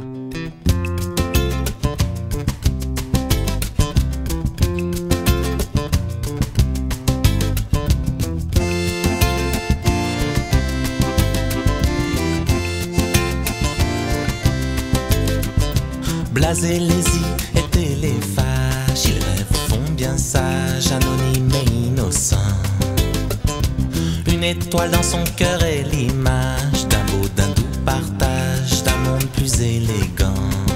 Blasés, lésés et téléphages, ils rêvent font bien sages, anonymes et innocents. Une étoile dans son cœur est l'image d'un beau, d'un doux partage, d'un monde plus élégant.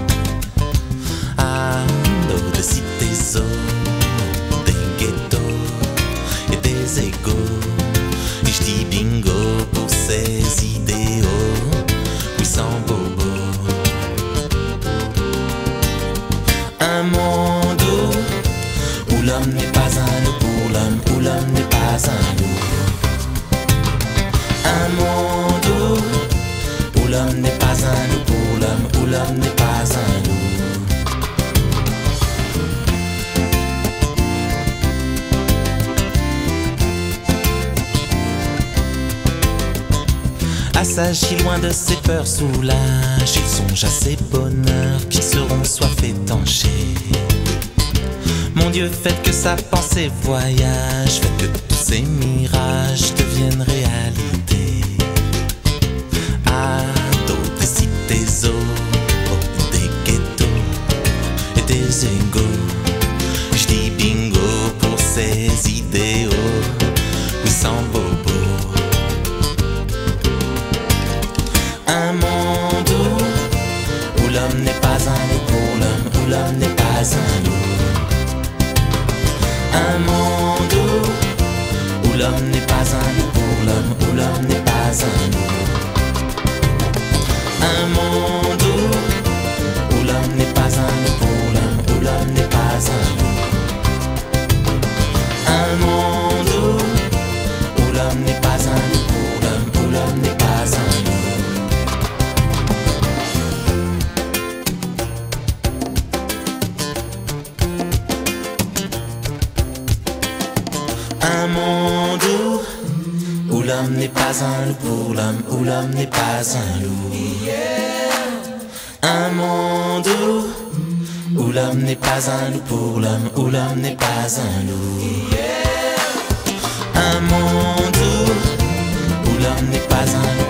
Ah, de cités, des ghettos et des égaux. Et je dis bingo pour ces idéaux, oui sans bobo. Un monde où l'homme n'est pas un loup pour l'homme, où l'homme n'est pas un loup. Un monde où l'homme n'est pas un loup pour l'homme, où l'homme n'est pas un loup. Assagis loin de ses peurs soulage, il songe à ses bonheurs qui seront soif étanchés. Mon Dieu, faites que sa pensée voyage, faites que tous ces mirages deviennent réalité. Ados des cités, des ghettos et des égaux. Je dis bingo pour ces idéaux, oui sans bobo. Un monde où l'homme n'est pas un loup pour l'homme, où l'homme n'est pas un loup. Un monde où l'homme n'est pas un loup pour l'homme, où l'homme n'est pas un loup. Un monde où l'homme n'est pas un loup pour l'homme, où l'homme n'est pas un loup. Un monde où l'homme n'est pas un loup pour l'homme, où l'homme n'est pas un loup. Un monde où l'homme n'est pas un loup pour l'homme, où l'homme n'est pas un loup. Un monde où l'homme n'est pas un loup pour l'homme, où l'homme n'est pas un loup. Un monde où l'homme n'est pas un loup.